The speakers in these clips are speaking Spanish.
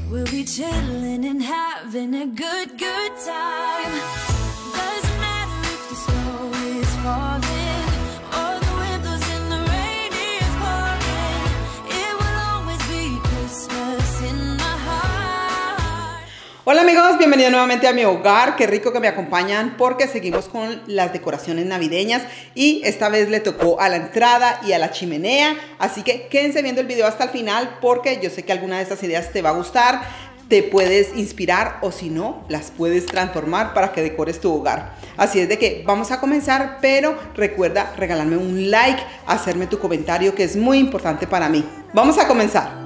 We'll be chilling and having a good time. Doesn't matter if the snow is falling or the wind blows and the rain is pouring. It will always be Christmas in my heart. Hola amigos, bienvenidos nuevamente a mi hogar. Qué rico que me acompañan porque seguimos con las decoraciones navideñas y esta vez le tocó a la entrada y a la chimenea, así que quédense viendo el video hasta el final porque yo sé que alguna de estas ideas te va a gustar, te puedes inspirar o si no, las puedes transformar para que decores tu hogar. Así es de que vamos a comenzar, pero recuerda regalarme un like, hacerme tu comentario que es muy importante para mí. Vamos a comenzar.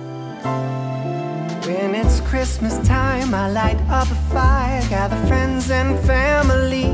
When it's Christmas time, I light up a fire, gather friends and family,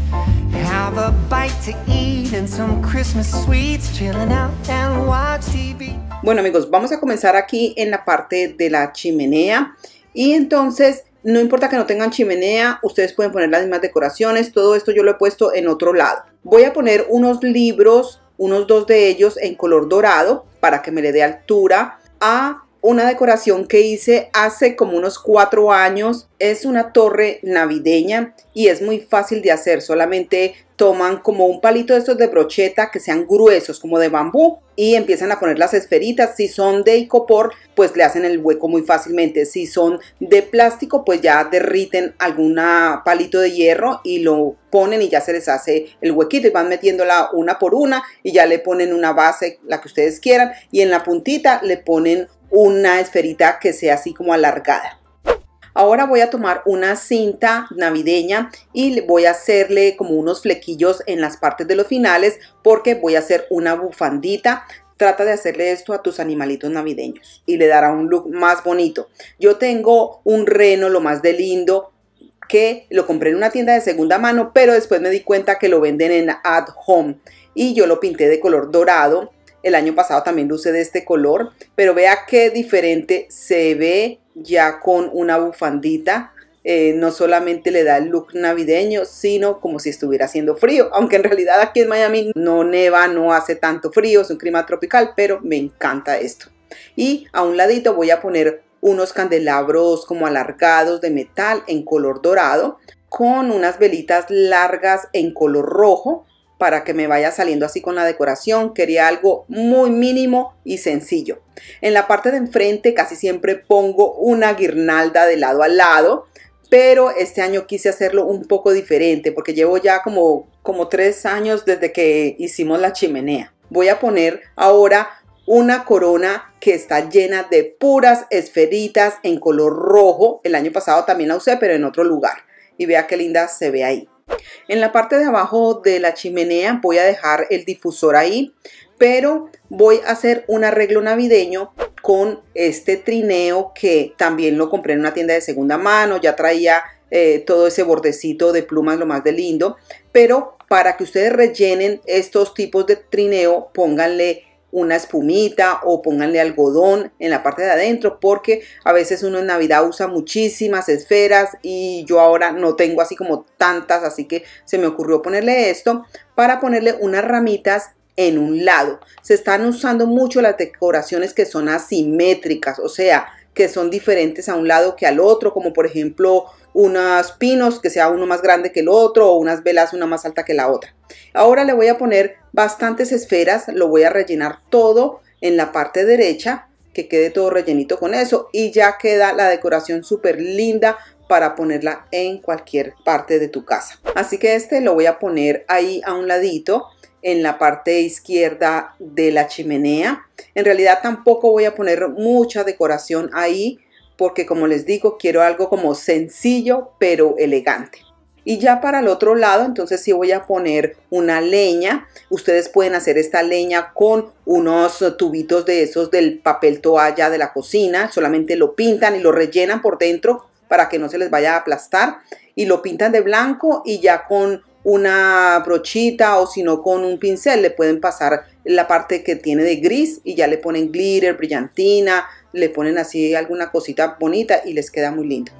have a bite to eat and some Christmas sweets, chilling out and watch TV. Bueno amigos, vamos a comenzar aquí en la parte de la chimenea y entonces no importa que no tengan chimenea, ustedes pueden poner las mismas decoraciones. Todo esto yo lo he puesto en otro lado. Voy a poner unos libros, unos dos de ellos en color dorado para que me le dé altura a una decoración que hice hace como unos 4 años. Es una torre navideña y es muy fácil de hacer. Solamente toman como un palito de estos de brocheta que sean gruesos como de bambú y empiezan a poner las esferitas. Si son de icopor, pues le hacen el hueco muy fácilmente. Si son de plástico, pues ya derriten algún palito de hierro y lo ponen y ya se les hace el huequito y van metiéndola una por una y ya le ponen una base, la que ustedes quieran, y en la puntita le ponen una esferita que sea así como alargada. Ahora voy a tomar una cinta navideña y voy a hacerle como unos flequillos en las partes de los finales porque voy a hacer una bufandita. Trata de hacerle esto a tus animalitos navideños y le dará un look más bonito. Yo tengo un reno lo más de lindo que lo compré en una tienda de segunda mano, pero después me di cuenta que lo venden en At Home y yo lo pinté de color dorado. El año pasado también lo usé de este color, pero vea qué diferente se ve ya con una bufandita. No solamente le da el look navideño, sino como si estuviera haciendo frío. Aunque en realidad aquí en Miami no neva, no hace tanto frío, es un clima tropical, pero me encanta esto. Y a un ladito voy a poner unos candelabros como alargados de metal en color dorado, con unas velitas largas en color rojo, para que me vaya saliendo así con la decoración. Quería algo muy mínimo y sencillo. En la parte de enfrente casi siempre pongo una guirnalda de lado a lado, pero este año quise hacerlo un poco diferente porque llevo ya como 3 años desde que hicimos la chimenea. Voy a poner ahora una corona que está llena de puras esferitas en color rojo. El año pasado también la usé, pero en otro lugar. Y vea qué linda se ve ahí. En la parte de abajo de la chimenea voy a dejar el difusor ahí, pero voy a hacer un arreglo navideño con este trineo que también lo compré en una tienda de segunda mano. Ya traía todo ese bordecito de plumas lo más de lindo, pero para que ustedes rellenen estos tipos de trineo, pónganle una espumita o pónganle algodón en la parte de adentro, porque a veces uno en Navidad usa muchísimas esferas y yo ahora no tengo así como tantas, así que se me ocurrió ponerle esto para ponerle unas ramitas en un lado. Se están usando mucho las decoraciones que son asimétricas, o sea, que son diferentes a un lado que al otro, como por ejemplo unos pinos que sea uno más grande que el otro o unas velas una más alta que la otra. Ahora le voy a poner bastantes esferas, lo voy a rellenar todo en la parte derecha, que quede todo rellenito con eso y ya queda la decoración súper linda para ponerla en cualquier parte de tu casa. Así que este lo voy a poner ahí a un ladito en la parte izquierda de la chimenea. En realidad tampoco voy a poner mucha decoración ahí porque, como les digo, quiero algo como sencillo pero elegante. Y ya para el otro lado, entonces sí voy a poner una leña. Ustedes pueden hacer esta leña con unos tubitos de esos del papel toalla de la cocina. Solamente lo pintan y lo rellenan por dentro para que no se les vaya a aplastar. Y lo pintan de blanco y ya con una brochita o si no con un pincel le pueden pasar la parte que tiene de gris y ya le ponen glitter, brillantina, le ponen así alguna cosita bonita y les queda muy lindo.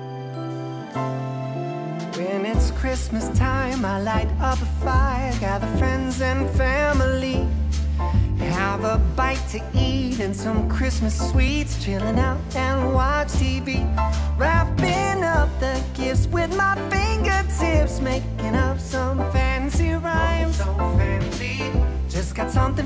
When it's Christmas time, I light up a fire, gather friends and family, have a bite to eat and some Christmas sweets, chilling out and watch TV.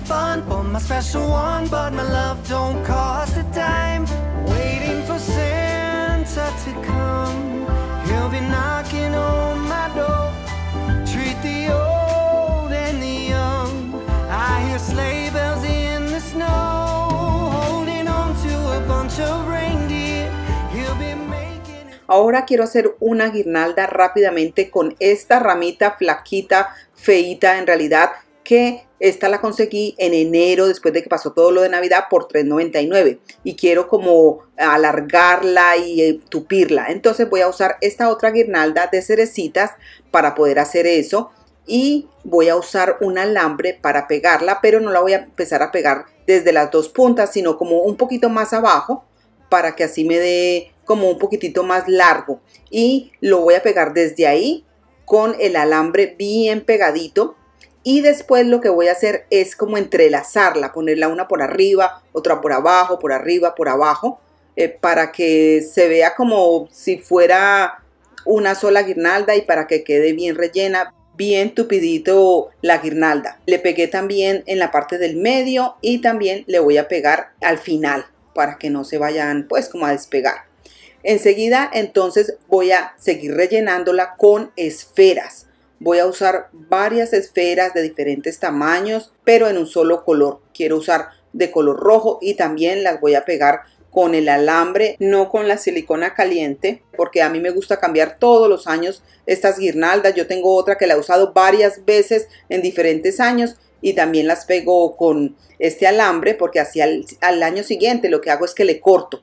fun for my special one, but my love don't cost a dime. Waiting for Santa to come, he'll be knocking on my door. Treat the old and the young, I hear sleigh bells in the snow. Holding on to a bunch of reindeer, he'll be making it. Ahora quiero hacer una guirnalda rápidamente con esta ramita flaquita, feíta en realidad, que esta la conseguí en enero después de que pasó todo lo de Navidad por $3.99 y quiero como alargarla y tupirla. Entonces voy a usar esta otra guirnalda de cerecitas para poder hacer eso y voy a usar un alambre para pegarla, pero no la voy a empezar a pegar desde las dos puntas, sino como un poquito más abajo para que así me dé como un poquitito más largo, y lo voy a pegar desde ahí con el alambre bien pegadito. Y después lo que voy a hacer es como entrelazarla, ponerla una por arriba, otra por abajo, por arriba, por abajo, para que se vea como si fuera una sola guirnalda y para que quede bien rellena, bien tupidito la guirnalda. Le pegué también en la parte del medio y también le voy a pegar al final para que no se vayan pues como a despegar. Enseguida entonces voy a seguir rellenándola con esferas. Voy a usar varias esferas de diferentes tamaños, pero en un solo color. Quiero usar de color rojo y también las voy a pegar con el alambre, no con la silicona caliente, porque a mí me gusta cambiar todos los años estas guirnaldas. Yo tengo otra que la he usado varias veces en diferentes años y también las pego con este alambre, porque así al año siguiente lo que hago es que le corto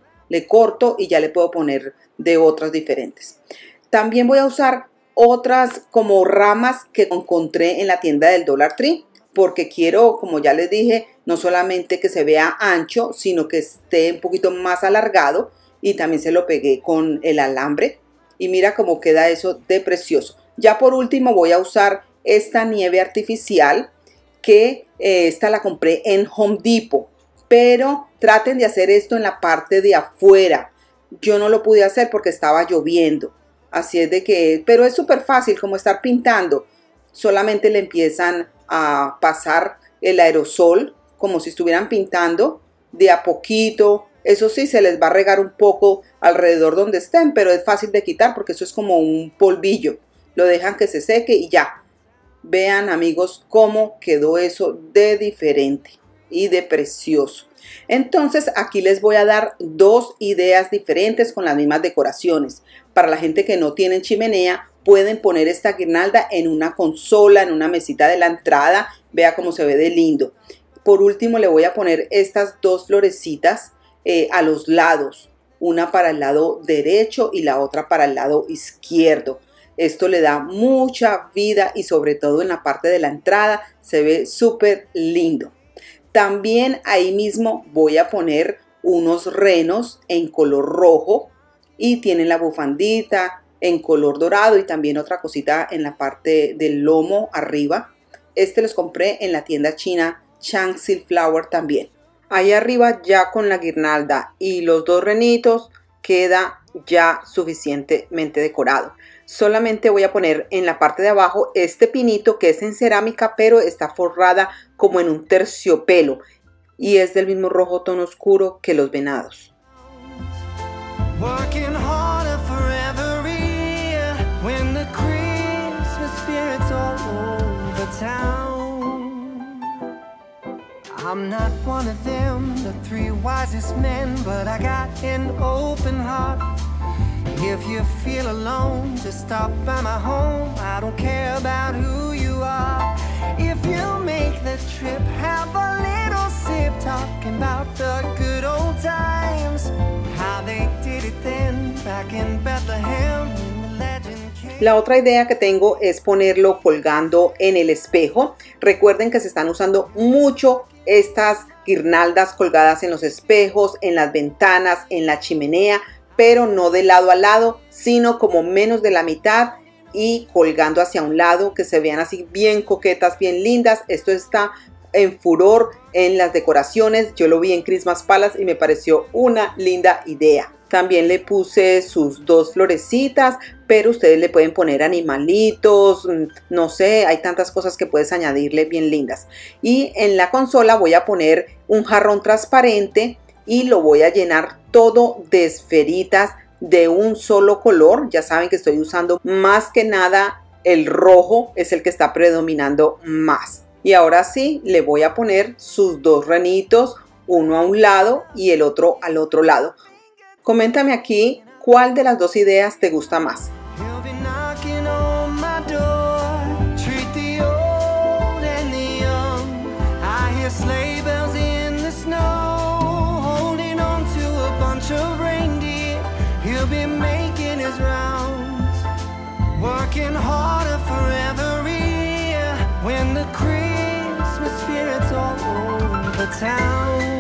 y ya le puedo poner de otras diferentes. También voy a usar otras como ramas que encontré en la tienda del Dollar Tree, porque quiero, como ya les dije, no solamente que se vea ancho, sino que esté un poquito más alargado, y también se lo pegué con el alambre y mira cómo queda eso de precioso. Ya por último voy a usar esta nieve artificial que esta la compré en Home Depot, pero traten de hacer esto en la parte de afuera. Yo no lo pude hacer porque estaba lloviendo. Así es de que, pero es súper fácil como estar pintando. Solamente le empiezan a pasar el aerosol como si estuvieran pintando de a poquito. Eso sí, se les va a regar un poco alrededor donde estén, pero es fácil de quitar porque eso es como un polvillo. Lo dejan que se seque y ya. Vean, amigos, cómo quedó eso de diferente y de precioso. Entonces aquí les voy a dar dos ideas diferentes con las mismas decoraciones. Para la gente que no tiene chimenea, pueden poner esta guirnalda en una consola, en una mesita de la entrada. Vea cómo se ve de lindo. Por último le voy a poner estas dos florecitas a los lados. Una para el lado derecho y la otra para el lado izquierdo. Esto le da mucha vida y sobre todo en la parte de la entrada se ve súper lindo. También ahí mismo voy a poner unos renos en color rojo y tienen la bufandita en color dorado y también otra cosita en la parte del lomo arriba. Este los compré en la tienda china Chang Silk Flower también. Ahí arriba ya con la guirnalda y los dos renitos queda ya suficientemente decorado. Solamente voy a poner en la parte de abajo este pinito que es en cerámica, pero está forrada como en un terciopelo y es del mismo rojo tono oscuro que los venados. Working harder for every year when the Christmas spirit's all over town. I'm not one of them, the three wisest men, but I got an open heart. If you feel alone, just stop by my home. I don't care about who you are. If you make the trip, have a little sip, talking about the good old times, how they did it then, back in Bethlehem, when the legend came. La otra idea que tengo es ponerlo colgando en el espejo. Recuerden que se están usando mucho estas guirnaldas colgadas en los espejos, en las ventanas, en la chimenea, pero no de lado a lado, sino como menos de la mitad y colgando hacia un lado, que se vean así bien coquetas, bien lindas. Esto está en furor en las decoraciones. Yo lo vi en Christmas Palace y me pareció una linda idea. También le puse sus dos florecitas, pero ustedes le pueden poner animalitos, no sé, hay tantas cosas que puedes añadirle bien lindas. Y en la consola voy a poner un jarrón transparente y lo voy a llenar todo de esferitas de un solo color. Ya saben que estoy usando más que nada el rojo, es el que está predominando más. Y ahora sí, le voy a poner sus dos renitos, uno a un lado y el otro al otro lado. Coméntame aquí cuál de las dos ideas te gusta más. He'll be knocking on my door. Treat the old and the young. I hear sleigh bells in the snow, holding on to a bunch of reindeer. He'll be making his rounds, working harder for every year. When the Christmas spirit's all over town.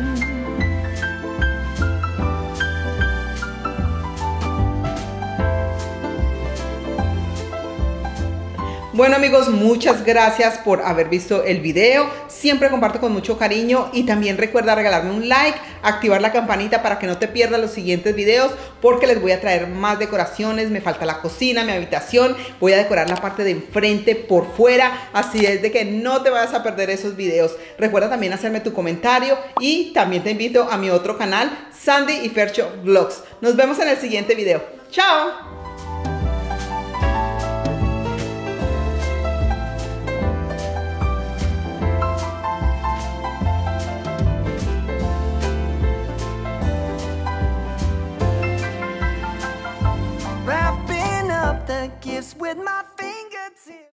Bueno amigos, muchas gracias por haber visto el video. Siempre comparto con mucho cariño y también recuerda regalarme un like, activar la campanita para que no te pierdas los siguientes videos, porque les voy a traer más decoraciones. Me falta la cocina, mi habitación, voy a decorar la parte de enfrente por fuera, así es de que no te vayas a perder esos videos. Recuerda también hacerme tu comentario y también te invito a mi otro canal, Sandy y Fercho Vlogs. Nos vemos en el siguiente video. ¡Chao!